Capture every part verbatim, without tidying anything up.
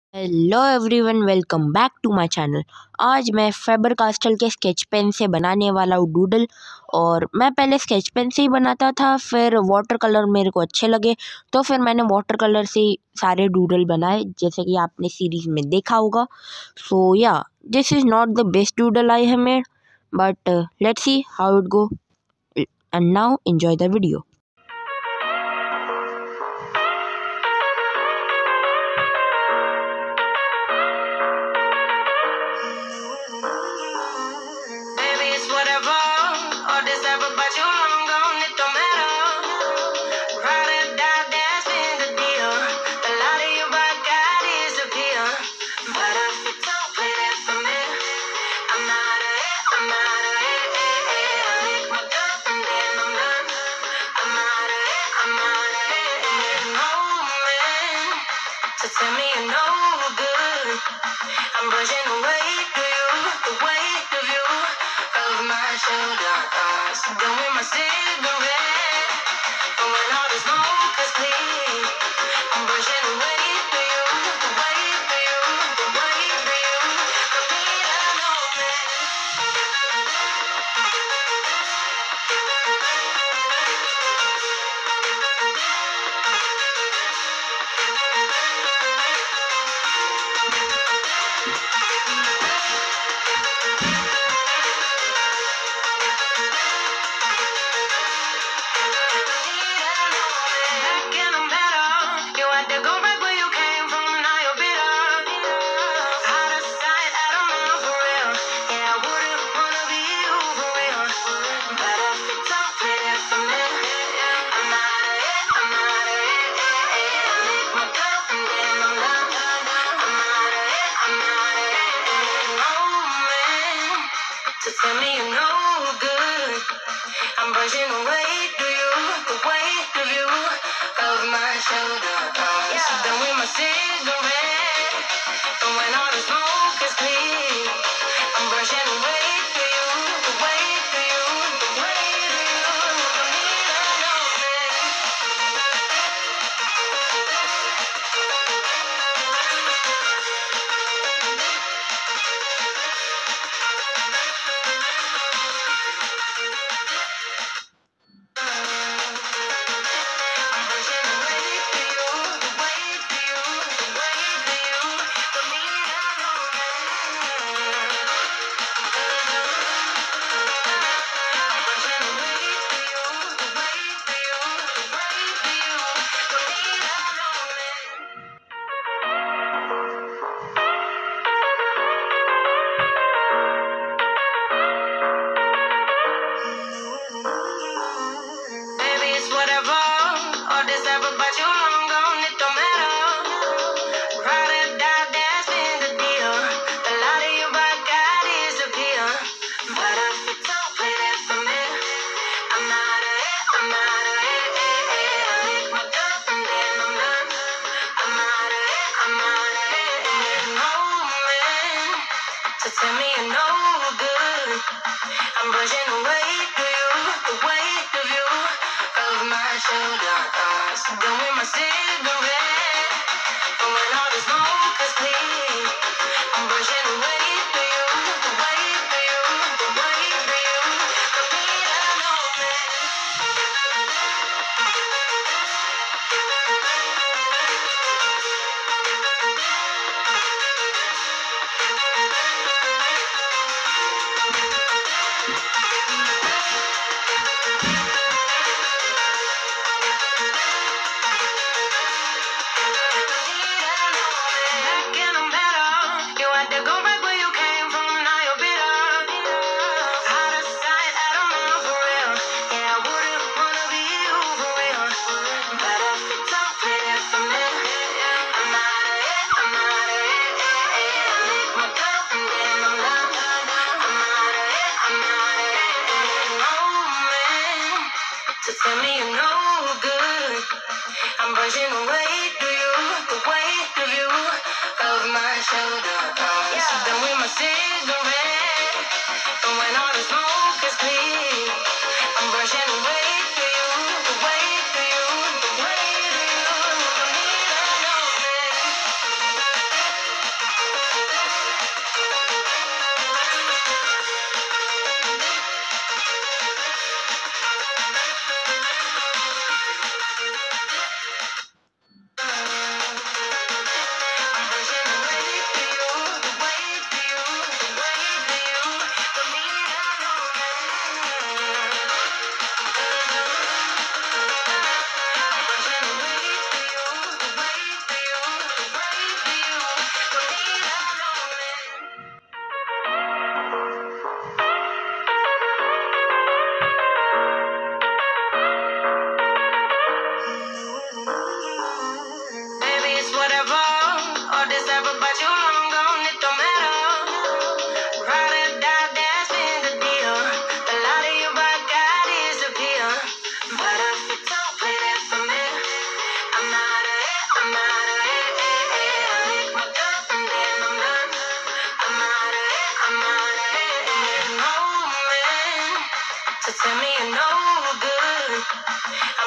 Hello everyone, welcome back to my channel. आज मैं favour कास्टल के स्केच पेन से बनाने वाला हूँ डूडल। और मैं पहले स्केच पेन से ही बनाता था, फिर वाटर कलर मेरे को अच्छे लगे तो फिर मैंने वाटर कलर से ही सारे डूडल बनाए, जैसे कि आपने सीरीज में देखा होगा। So yeah this is not the best doodle I have made, but let's see how it go and now enjoy the video. Baby, it's whatever. All this ever but you long gone, it don't matter. Ride or die, that's been the deal. A lot of you but God disappear. But if you don't play that for me, I'm out of it, I'm out of it. eh, eh. I lick my gun and then I'm done. I'm out of it, I'm out of it. And there's no man to tell me you're no good. I'm brushing the weight of you, the weight of you, of my shoulders. Done with my cigarette, and when all the smoke is clear, I'm brushing the weight of you, the weight of you, the weight of you. I need a no man. Back in the meadow, you had to go back where you came from. Now you're bitter. Out of sight, out of mind for real. Yeah, I wouldn't wanna be you for real. But if you don't play that for me, I'm out of it, I'm out of it. eh, eh. I lick my gun and then I'm done. I'm out of it, I'm out of it. And there's no man to tell me you're no good. I'm brushing the weight of you, the weight of you, of my shoulders. Done with my cigarette, and when all the smoke is clear, I'm brushing the weight of you, the weight of you, the weight of you. Don't need a no man. I'm brushing the weight of you, the weight of you, the weight of you. Don't need a no man. I'm brushing the weight of you, the weight of you, the weight of you. Don't need a no man. Baby, it's whatever. All this ever but you long gone, it don't matter. Ride or die, that's been the deal. A lot of you but God disappear. But if you don't play that for me, I'm out of it, I'm out of it. eh, eh. I lick my gun and then I'm done. I'm out of it, I'm out of it. And there's no man to tell me you're no good. I'm brushing the weight of you, the weight of you, of my shoulders. Done with my cigarette, and when all the smoke is clear, I'm brushing the weight of you, the weight of you, the weight of you. Don't need a no man. Back in the meadow, you had to go back where you came from. Now you're bitter. Out of sight, out of mind for real. Yeah, I wouldn't wanna be you for real. But if you don't play that for me, I'm out of it, I'm out of it. eh, eh. I lick my gun and then I'm done. I'm out of it, I'm out of it. And there's no man to tell me you're no good. I'm brushing the weight of you, the weight of you, of my shoulders. Done with my cigarette, and when all the smoke is clear, I'm brushing the weight of you, the weight of you, the weight of you. Don't need a no man.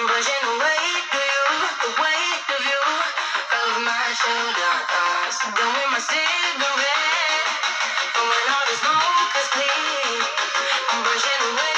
I'm brushing the weight of you, the weight of you, of my shoulders. Done with my cigarette, and when all the smoke is clear, I'm brushing away.